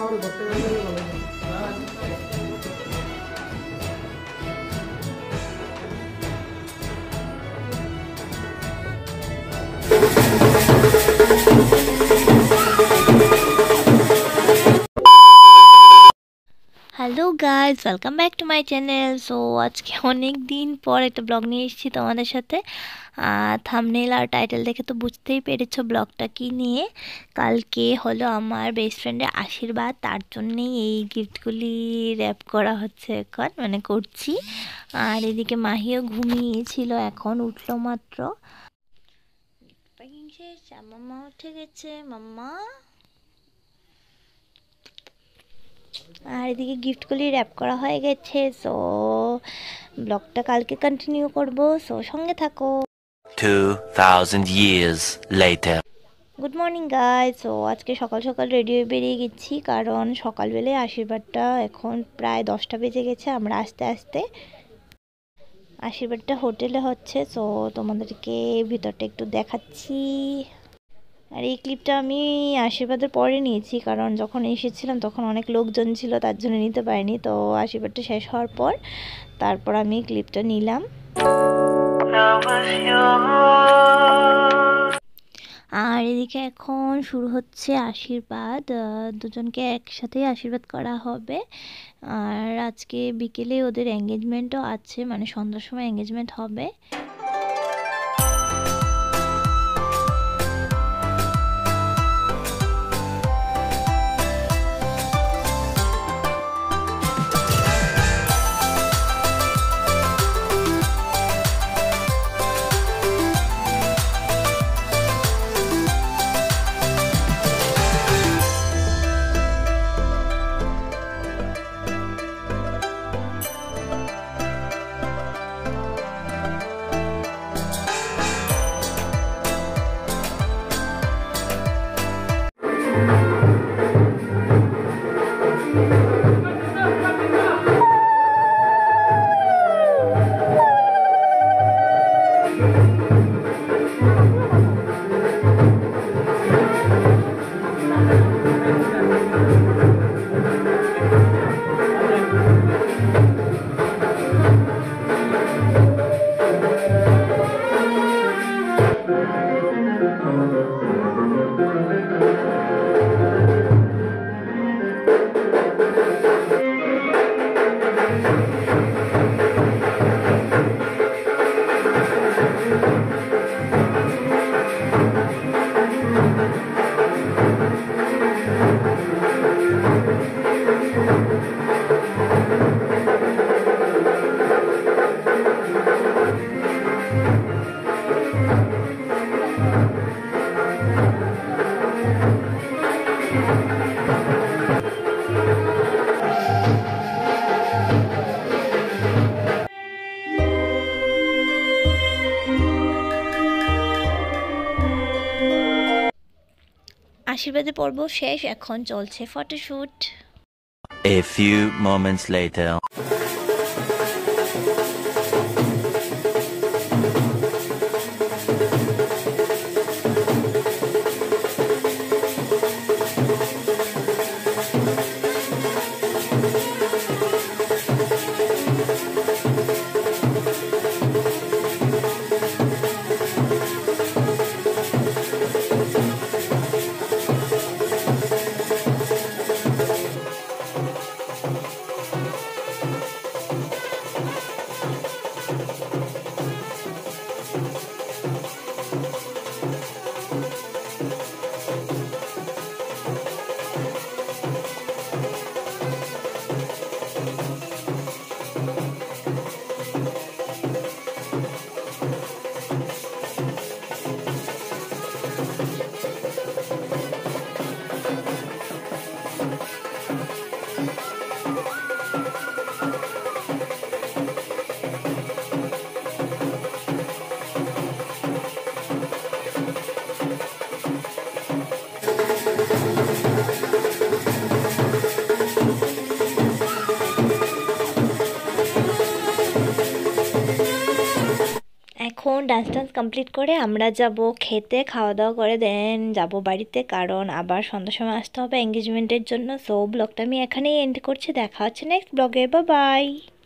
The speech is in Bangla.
Hello guys, welcome back to my channel. So আজকে অনেক দিন পর একটা ব্লগ নিয়ে এসেছি তোমাদের সাথে। থাম্বনেল আর টাইটেল দেখে তো বুঝতেই পেরেছো ব্লগটা কী নিয়ে। কালকে হলো আমার বেস্ট ফ্রেন্ডের আশীর্বাদ, তার জন্যেই এই গিফটগুলি র্যাপ করা হচ্ছে এখন, মানে করছি। আর এদিকে মাহিও ঘুমিয়েছিল, এখন উঠলো মাত্র। শেষ, মাম্মা উঠে গেছে। মাম্মা, আর এদিকে গিফটগুলি র্যাপ করা হয়ে গেছে। সো ব্লগটা কালকে কন্টিনিউ করব, সো সঙ্গে থাকো। 2000 years later. Good morning guys. So আজকে সকাল সকাল রেডি হয়ে বেরিয়ে গেছি, কারণ সকালবেলায় আশীর্বাদটা, এখন প্রায় 10টা বেজে গেছে। আমরা আস্তে আস্তে আশীর্বাদটা হোটেলে হচ্ছে, সো তোমাদেরকে ভিতরটা একটু দেখাচ্ছি। আর এই ক্লিপটা আমি আশীর্বাদের পরে নিয়েছি, কারণ যখন এসেছিলাম তখন অনেক লোকজন ছিল, তার জন্য নিতে পারিনি। তো আশীর্বাদটা শেষ হওয়ার পর তারপর আমি ক্লিপটা নিলাম। আর এদিকে এখন শুরু হচ্ছে আশীর্বাদ, দুজনকে একসাথেই আশীর্বাদ করা হবে। আর আজকে বিকেলে ওদের এঙ্গেজমেন্টও আছে, মানে সন্ধ্যার সময় এঙ্গেজমেন্ট হবে। আশীর্বাদের পর্ব শেষ, এখন চলছে photoshoot. A few moments later. এখন ডান্স টান্স কমপ্লিট করে আমরা যাব খেতে, খাওয়া দাওয়া করে দেন যাব বাড়িতে, কারণ আবার সন্ধ্যার সময় আসতে হবে এঙ্গেজমেন্টের জন্য। সো ব্লগটা আমি এখানেই এন্ড করছি, দেখা হচ্ছে নেক্সট ব্লগে, বাই বাই।